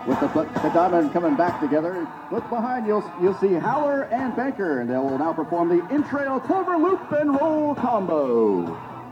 With the diamond coming back together, look behind, you'll see Howler and Banker, and they will now perform the in-trail clover loop and roll combo.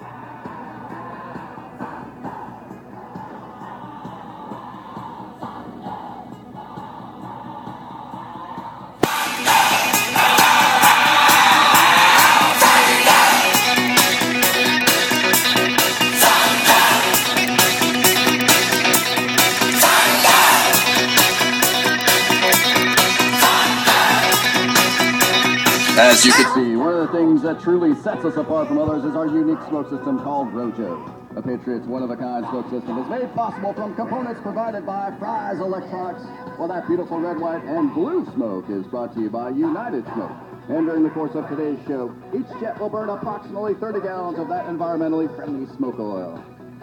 As you can see, one of the things that truly sets us apart from others is our unique smoke system called Rojo. A Patriot's one-of-a-kind smoke system is made possible from components provided by Fry's Electronics, while that beautiful red, white, and blue smoke is brought to you by United Smoke. And during the course of today's show, each jet will burn approximately 30 gallons of that environmentally friendly smoke oil.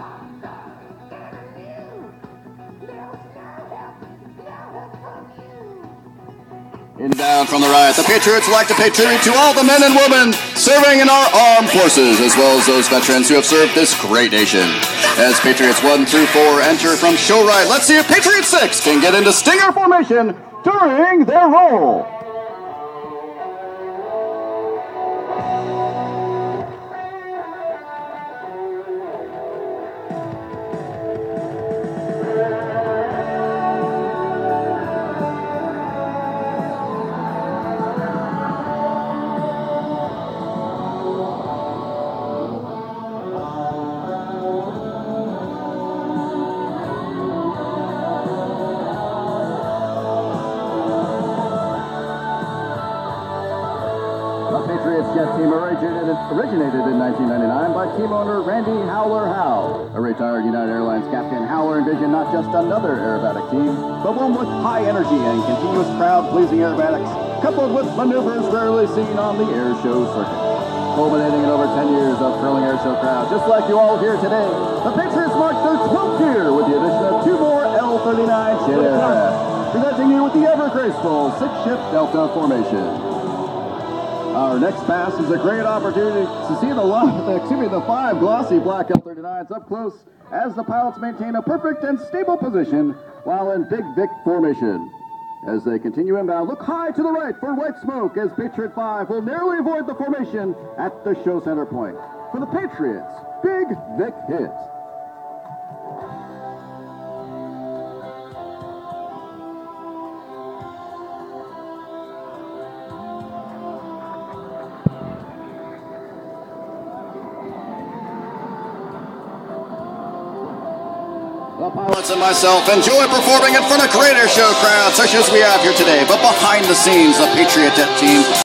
In down from the right, the Patriots would like to pay tribute to all the men and women serving in our armed forces, as well as those veterans who have served this great nation. As Patriots 1 through 4 enter from show right, let's see if Patriot 6 can get into Stinger formation during their roll. Jet team originated in 1999 by team owner Randy Howler Howe. A retired United Airlines captain, Howler envisioned not just another aerobatic team, but one with high energy and continuous crowd-pleasing aerobatics, coupled with maneuvers rarely seen on the air show circuit. Culminating in over 10 years of thrilling air show crowds, just like you all here today, the Patriots marked their 12th year with the addition of 2 more L-39 jet aircraft, presenting you with the ever-graceful 6-ship Delta formation. Our next pass is a great opportunity to see the 5 glossy black L-39s up close as the pilots maintain a perfect and stable position while in Big Vic formation. As they continue inbound, look high to the right for white smoke as Patriot 5 will narrowly avoid the formation at the show center point. For the Patriots, Big Vic hit. The pilots and myself enjoy performing in front of great air show crowds such as we have here today, but behind the scenes, the Patriot Jet team